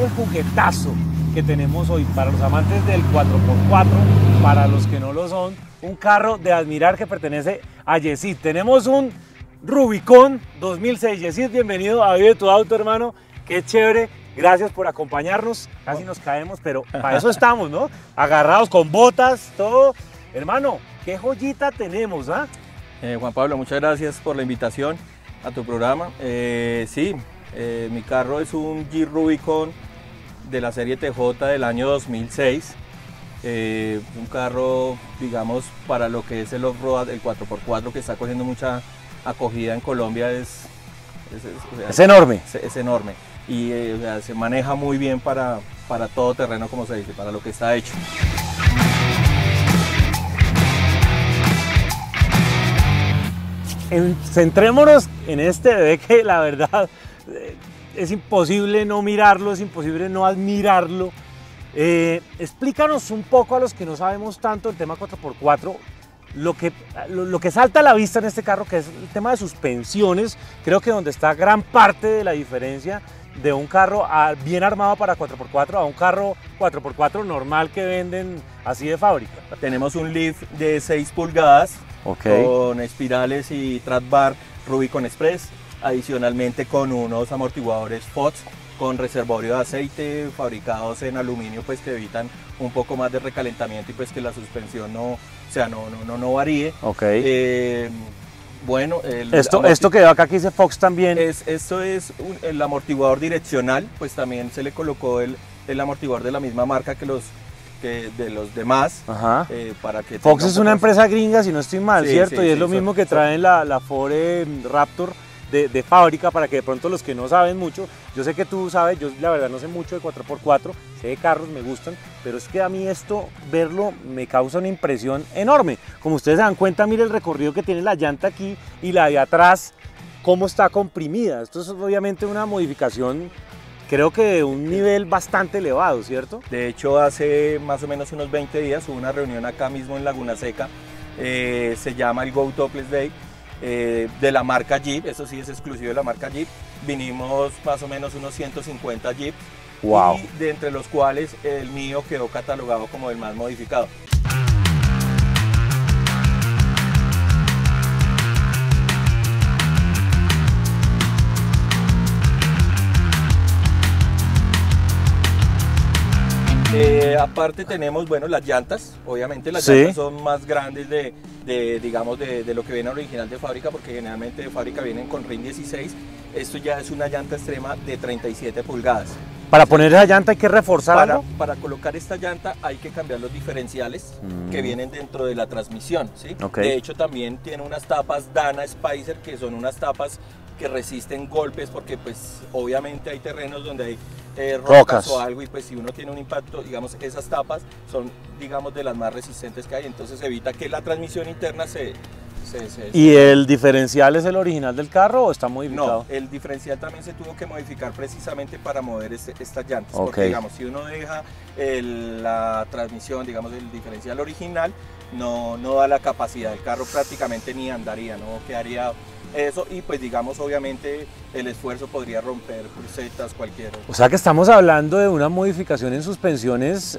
el juguetazo que tenemos hoy para los amantes del 4x4, para los que no lo son, un carro de admirar que pertenece a Yesid. Tenemos un Rubicon 2006. Yesid, bienvenido a Vive tu Auto, hermano. Qué chévere. Gracias por acompañarnos. Casi nos caemos, pero para eso estamos, ¿no? Agarrados con botas, todo. Hermano, qué joyita tenemos, ¿ah? Juan Pablo, muchas gracias por la invitación a tu programa. Mi carro es un Jeep Rubicon de la serie TJ del año 2006. Un carro, digamos, para lo que es el off-road, el 4x4, que está cogiendo mucha acogida en Colombia, es enorme. Es enorme. Y se maneja muy bien para todo terreno, como se dice, para lo que está hecho. Centrémonos en este bebé que la verdad es imposible no mirarlo, es imposible no admirarlo. Explícanos un poco a los que no sabemos tanto el tema 4x4, lo que salta a la vista en este carro, que es el tema de suspensiones. Creo que donde está gran parte de la diferencia de un carro bien armado para 4x4 a un carro 4x4 normal que venden así de fábrica. Tenemos un lift de 6 pulgadas, con espirales y track bar Rubicon Express, adicionalmente con unos amortiguadores FOTS con reservorio de aceite fabricados en aluminio, pues que evitan un poco más de recalentamiento y pues que la suspensión no varíe. Bueno, esto que veo acá que dice Fox también. Esto es el amortiguador direccional, pues también se le colocó el amortiguador de la misma marca que de los demás. Para que Fox es una empresa gringa, si no estoy mal, sí, ¿cierto? Sí, y es lo mismo que traen la Ford Raptor de fábrica, para que de pronto los que no saben mucho, yo sé que tú sabes, yo la verdad no sé mucho de 4x4, sé de carros, me gustan, pero es que a mí esto, verlo, me causa una impresión enorme. Como ustedes se dan cuenta, mire el recorrido que tiene la llanta aquí y la de atrás, cómo está comprimida. Esto es obviamente una modificación, creo que de un nivel bastante elevado, ¿cierto? De hecho, hace más o menos unos 20 días hubo una reunión acá mismo en Laguna Seca, se llama el Go Topless Day, de la marca Jeep. Eso sí es exclusivo de la marca Jeep. Vinimos más o menos unos 150 Jeep, wow. Y de entre los cuales el mío quedó catalogado como el más modificado. Aparte tenemos, bueno, las llantas. Obviamente las llantas son más grandes digamos, de lo que viene original de fábrica, porque generalmente de fábrica vienen con ring 16. Esto ya es una llanta extrema de 37 pulgadas. Para poner esa llanta hay que reforzar algo. Para colocar esta llanta hay que cambiar los diferenciales que vienen dentro de la transmisión, ¿sí? De hecho también tiene unas tapas Dana Spicer, que son unas tapas que resisten golpes, porque pues obviamente hay terrenos donde hay rocas o algo, y pues si uno tiene un impacto, digamos, esas tapas son, digamos, de las más resistentes que hay, entonces evita que la transmisión interna ¿Y el diferencial es el original del carro o está modificado? No, el diferencial también se tuvo que modificar precisamente para mover estas llantas, porque digamos, si uno deja la transmisión, digamos, el diferencial original, no da la capacidad, el carro prácticamente ni andaría, no quedaría eso, y pues digamos, obviamente el esfuerzo podría romper crucetas, cualquiera. O sea que estamos hablando de una modificación en suspensiones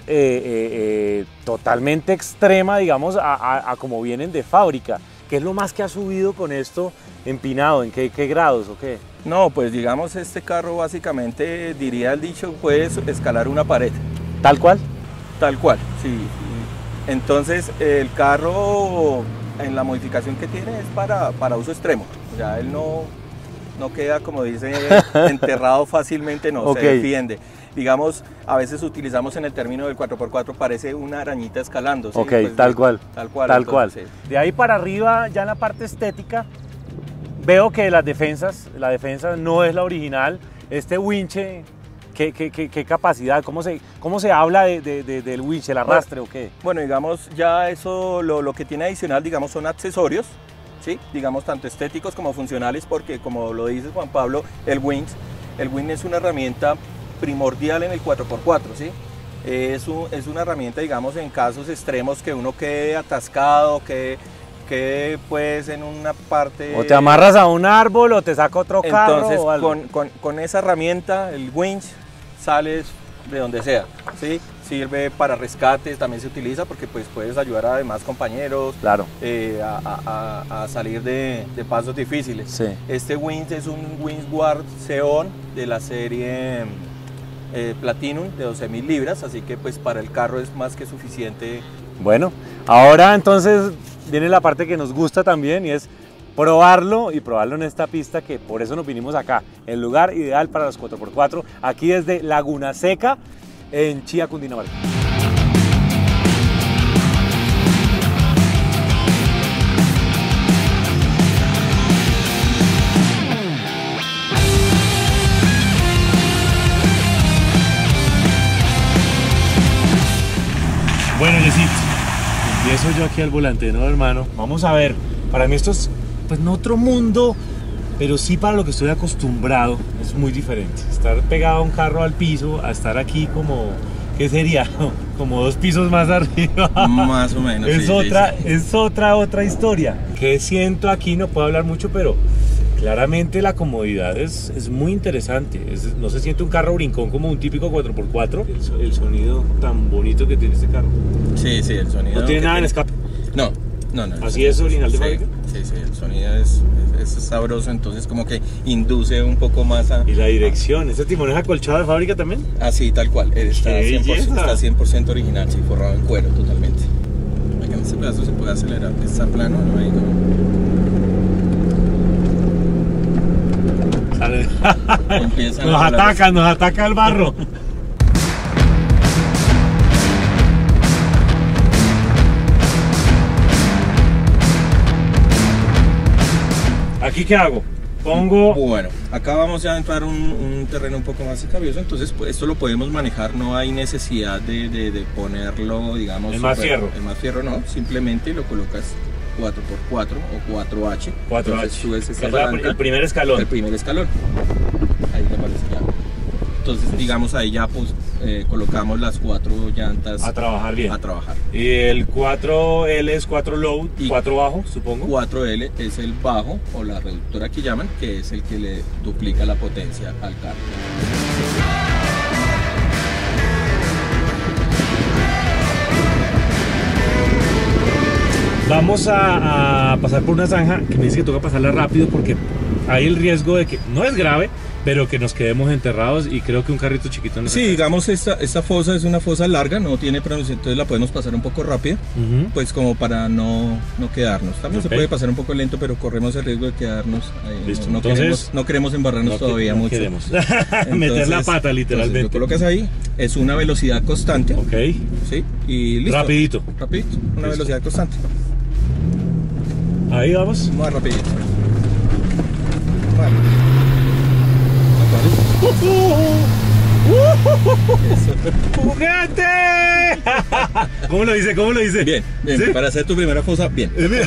totalmente extrema, digamos, a como vienen de fábrica. ¿Qué es lo más que ha subido con esto empinado? ¿En qué grados o qué? No, pues digamos, este carro básicamente, diría el dicho, puede escalar una pared. ¿Tal cual? Tal cual, sí. Entonces el carro, en la modificación que tiene, es para uso extremo. O sea, él no queda, como dice, enterrado fácilmente, no, se defiende. Digamos, a veces utilizamos en el término del 4x4, parece una arañita escalando. ¿sí? Pues, tal cual. Tal cual. Sí. De ahí para arriba, ya en la parte estética, veo que la defensa no es la original. Este winche, ¿qué capacidad? ¿Cómo se habla del winche, el arrastre o qué? Bueno, digamos, ya eso, lo que tiene adicional, digamos, son accesorios, ¿sí? Digamos, tanto estéticos como funcionales, porque como lo dice Juan Pablo, el winch es una herramienta primordial en el 4x4, ¿sí? Es una herramienta, digamos, en casos extremos, que uno quede atascado, que pues en una parte... O te amarras a un árbol o te saca otro carro. Entonces, o algo. con esa herramienta, el winch, sales de donde sea, ¿sí? Sirve para rescates, también se utiliza porque pues puedes ayudar a demás compañeros, claro, a salir de pasos difíciles. Sí. Este Wings es un Wingsguard Xeon de la serie Platinum de 12.000 libras, así que pues para el carro es más que suficiente. Bueno, ahora entonces viene la parte que nos gusta también y es probarlo en esta pista, que por eso nos vinimos acá, el lugar ideal para los 4x4, aquí desde Laguna Seca en Chía, Cundinamarca. Bueno, Yesit, empiezo yo aquí al volante, ¿no, hermano? Vamos a ver, para mí esto es, pues no otro mundo, pero sí para lo que estoy acostumbrado, es muy diferente. Estar pegado a un carro al piso, a estar aquí como, ¿qué sería? Como 2 pisos más arriba. Más o menos. Es otra historia. ¿Qué siento aquí? No puedo hablar mucho, pero claramente la comodidad es muy interesante. No se siente un carro brincón como un típico 4x4. El sonido tan bonito que tiene este carro. Sí, el sonido. ¿No tiene nada en escape? No. ¿Así es original de fábrica? Sí, el sonido es sabroso, entonces como que induce un poco más a... ¿Y la dirección? ¿Este timón es acolchado de fábrica también? Así, tal cual. Está 100% original, sí, forrado en cuero totalmente. Aquí en este pedazo se puede acelerar, está plano, ¿no? Ahí no. Nos ataca el barro. ¿Aquí qué hago? Pongo... Bueno, acá vamos a entrar un terreno un poco más escabioso, entonces pues, esto lo podemos manejar, no hay necesidad de ponerlo, digamos... ¿El más fierro? El más fierro no, simplemente lo colocas 4x4 o 4H. 4H. Subes esta palanca, el primer escalón. El primer escalón. Ahí te aparece ya. Entonces, digamos, ahí ya pues, colocamos las 4 llantas a trabajar bien. A trabajar. Y el 4L es 4 low, y 4 bajo, supongo. 4L es el bajo, o la reductora que llaman, que es el que le duplica la potencia al carro. Vamos a pasar por una zanja que me dice que toca pasarla rápido porque hay el riesgo de que, no es grave, pero que nos quedemos enterrados, y creo que un carrito chiquito no. Sí, digamos, esta fosa es una fosa larga, no tiene pronunciación, entonces la podemos pasar un poco rápido, pues como para no quedarnos. También se puede pasar un poco lento, pero corremos el riesgo de quedarnos ahí. Listo. No queremos embarrarnos todavía mucho. Entonces, meter la pata literalmente. Lo colocas ahí, es una velocidad constante. Ok. Sí, y listo. Rapidito, una velocidad constante. Ahí vamos. Más rapidito. Vale. ¡Juguete! ¿Cómo lo dice? Bien. ¿Sí? Para hacer tu primera fosa, bien. Gracias.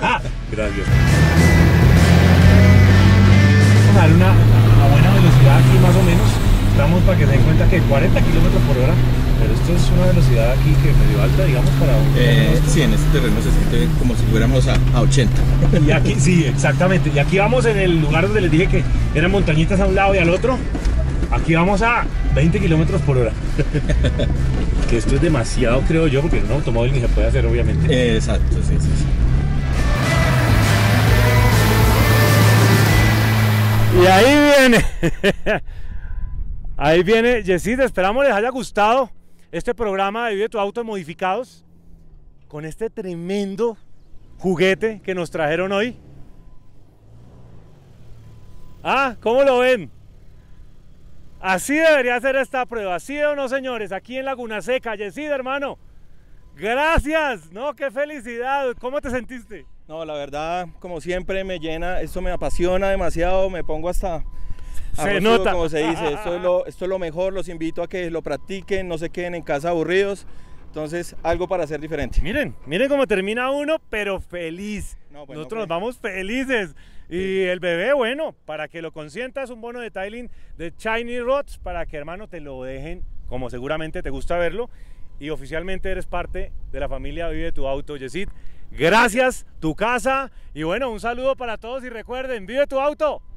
Vamos a dar una buena velocidad aquí más o menos. Estamos, para que se den cuenta, que 40 km/h. Pero esto es una velocidad aquí que medio alta, digamos, para un... sí, en este terreno se siente como si fuéramos a 80. Y aquí, sí, exactamente. Y aquí vamos en el lugar donde les dije que eran montañitas a un lado y al otro. Aquí vamos a 20 km/h. Que esto es demasiado, creo yo, porque en un automóvil ni se puede hacer, obviamente. Exacto, sí. Y ahí viene. Ahí viene, Yesid, esperamos les haya gustado este programa de Vive tu Auto Modificados con este tremendo juguete que nos trajeron hoy. ¿Cómo lo ven? Así debería ser esta prueba, ¿sí o no, señores? Aquí en Laguna Seca. Yesid, hermano, gracias, ¿no? ¡Qué felicidad! ¿Cómo te sentiste? No, la verdad, como siempre, me llena, esto me apasiona demasiado, me pongo hasta... Se nota, como se dice, esto es lo mejor, los invito a que lo practiquen, no se queden en casa aburridos, entonces algo para hacer diferente. Miren cómo termina uno, pero feliz. Nosotros nos vamos felices. Y el bebé, bueno, para que lo consientas, un bono de tiling de Shiny Rods, para que, hermano, te lo dejen como seguramente te gusta verlo, y oficialmente eres parte de la familia Vive tu Auto. Yesid, gracias, tu casa, y bueno, un saludo para todos, y recuerden, vive tu auto.